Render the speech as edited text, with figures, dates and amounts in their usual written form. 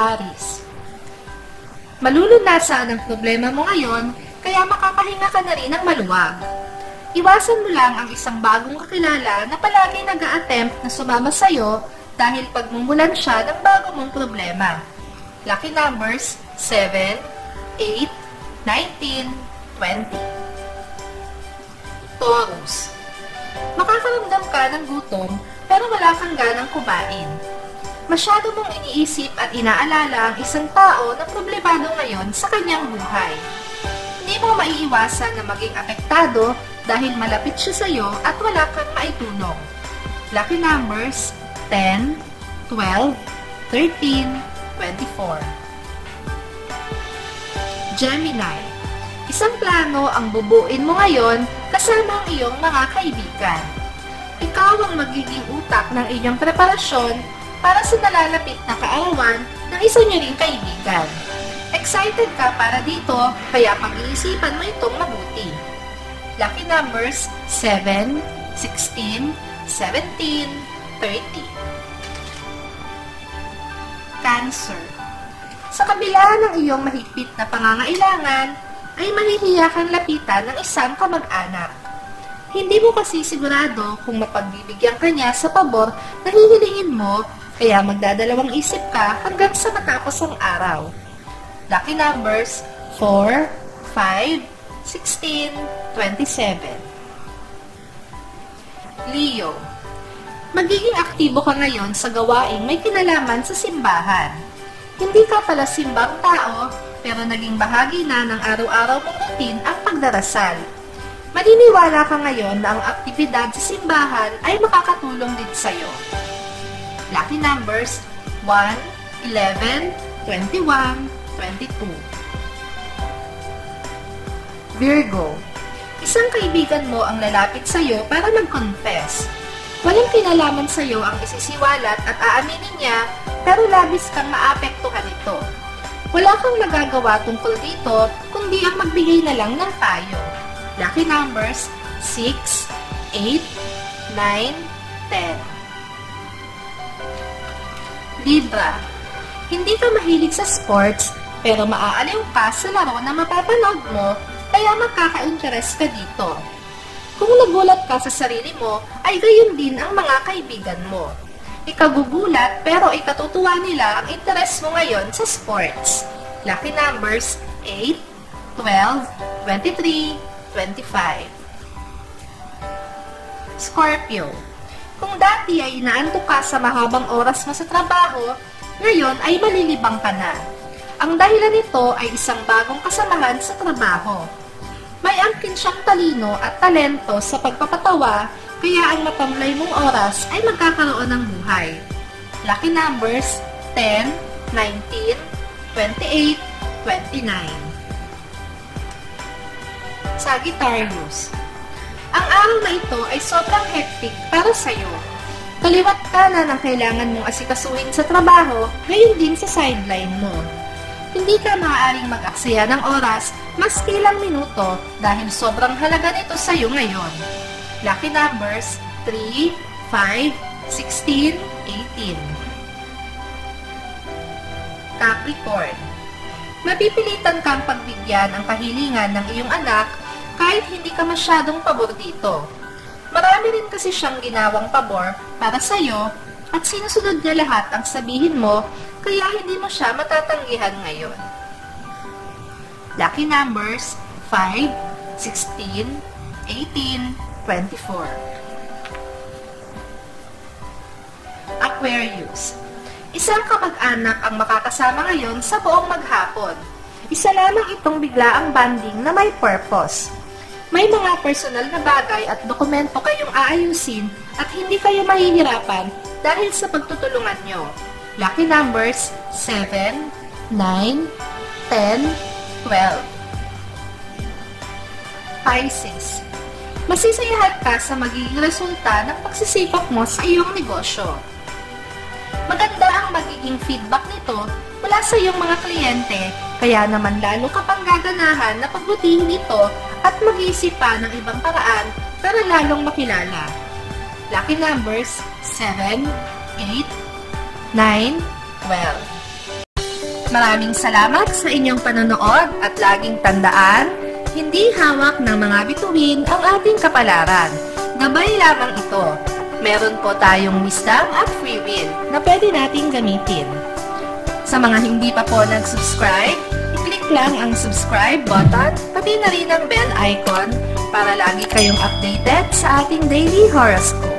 Aries. Malulunasan ang problema mo ngayon, kaya makakahinga ka na rin ng maluwag. Iwasan mo lang ang isang bagong kakilala na palagi nag-a-attempt na sumama sa'yo dahil pagmumulan siya ng bago mong problema. Lucky numbers 7, 8, 19, 20. Taurus. Makakaramdam ka ng gutom pero wala kang ganang kumain. Masyado mong iniisip at inaalala ang isang tao na problemado ngayon sa kanyang buhay. Hindi mo maiiwasan na maging apektado dahil malapit siya sa iyo at wala kang maitulong. Lucky numbers 10, 12, 13, 24. Gemini. Isang plano ang bubuin mo ngayon kasama ang iyong mga kaibigan. Ikaw ang magiging utak ng iyong preparasyon para sa nalalapit na kaarawan ng isa niyo ring kaibigan. Excited ka para dito, kaya pag-iisipan mo itong mabuti. Lucky numbers 7, 16, 17, 30. Cancer. Sa kabila ng iyong mahigpit na pangangailangan, ay mahihiya kang lapitan ng isang kamag-anak. Hindi mo kasi sigurado kung mapagbibigyan ka niya sa pabor na hihilingin mo, kaya magdadalawang isip ka hanggang sa matapos ang araw. Lucky numbers 4, 5, 16, 27. Leo. Magiging aktibo ka ngayon sa gawaing may kinalaman sa simbahan. Hindi ka pala simbang tao, pero naging bahagi na ng araw-araw mong routine ang pagdarasal. Maniniwala ka ngayon na ang aktibidad sa simbahan ay makakatulong din sa'yo. Lucky numbers 1, 11, 21, 22. Virgo. Isang kaibigan mo ang lalapit sa'yo para mag-confess. Walang kinalaman sa'yo ang isisiwalat at aaminin niya, pero labis kang maapektuhan nito. Wala kang magagawa tungkol dito, kundi ang magbigay na lang ng payo. Lucky numbers 6, 8, 9, 10. Libra. Hindi ka mahilig sa sports, pero maaaliw ka sa laro na mapapanood mo, kaya magkaka-interest ka dito. Kung nagulat ka sa sarili mo, ay gayon din ang mga kaibigan mo. Ikagugulat pero ikatutuwa nila ang interest mo ngayon sa sports. Lucky numbers 8, 12, 23, 25. Scorpio. Kung dati ay inaantok ka sa mahabang oras mo sa trabaho, ngayon ay malilibang ka na. Ang dahilan nito ay isang bagong kasamahan sa trabaho. May angkin siyang talino at talento sa pagpapatawa, kaya ang matamlay mong oras ay magkakaroon ng buhay. Lucky numbers 10, 19, 28, 29. Sagittarius. Ang araw na ito ay sobrang hectic para sa iyo. Kaliwat ka na ng kailangan mong asikasuhin sa trabaho, gayon din sa sideline mo. Hindi ka maaaring mag-aksaya ng oras maski ilang minuto dahil sobrang halaga nito sa iyo ngayon. Lucky numbers 3, 5, 16, 18. Capricorn. Mapipilitan kang pagbigyan ang kahilingan ng iyong anak kahit hindi ka masyadong pabor dito. Marami rin kasi siyang ginawang pabor para sa iyo at sinusunod niya lahat ang sabihin mo, kaya hindi mo siya matatanggihan ngayon. Lucky numbers 5, 16, 18, 24. Aquarius. Isang kamag-anak ang makakasama ngayon sa buong maghapon. Isa lamang itong biglaang banding na may purpose. May mga personal na bagay at dokumento kayong aayusin at hindi kayo mahihirapan dahil sa pagtutulungan nyo. Lucky numbers 7, 9, 10, 12. Pisces. Masisiyahan ka sa magiging resulta ng pagsisikap mo sa iyong negosyo. Maganda ang magiging feedback nito mula sa iyong mga kliyente, kaya naman lalo ka pang gaganahan na pagbutihin ito at mag-iisip pa ng ibang paraan para lalong makilala. Lucky numbers 7, 8, 9, 12. Maraming salamat sa inyong panonood at laging tandaan, hindi hawak ng mga bituin ang ating kapalaran. Gabay lamang ito. Meron po tayong wisdom at free will na pwede nating gamitin. Sa mga hindi pa po nag-subscribe, i-click lang ang subscribe button, pati na rin ang bell icon para lagi kayong updated sa ating daily horoscope.